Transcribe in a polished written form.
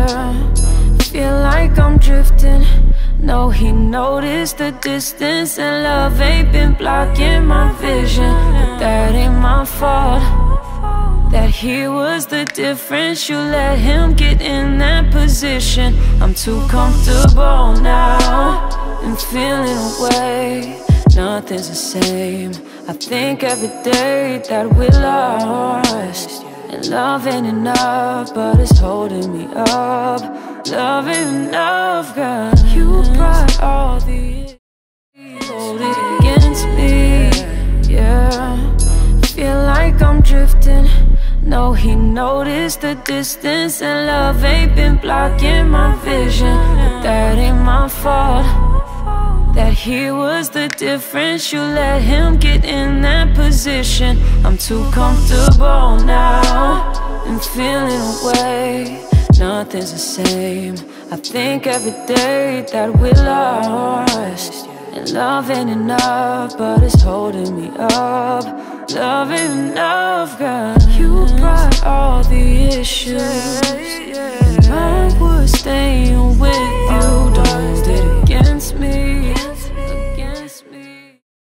Yeah, feel like I'm drifting. No, he noticed the distance, and love ain't been blocking my vision. But that ain't my fault. That he was the difference. You let him get in that position. I'm too comfortable now and feeling away. Nothing's the same. I think every day that we lost. And love ain't enough, but it's holding me up. Love ain't enough, girl. You brought all the hold it against me. Yeah, feel like I'm drifting. No, he noticed the distance, and love ain't been blocking my vision. But that ain't my fault. That he was the difference. You let him get in that position. I'm too comfortable now and feeling away. Nothing's the same. I think every day that we lost. And love ain't enough, but it's holding me up. Love ain't enough, girl. You brought all the issues.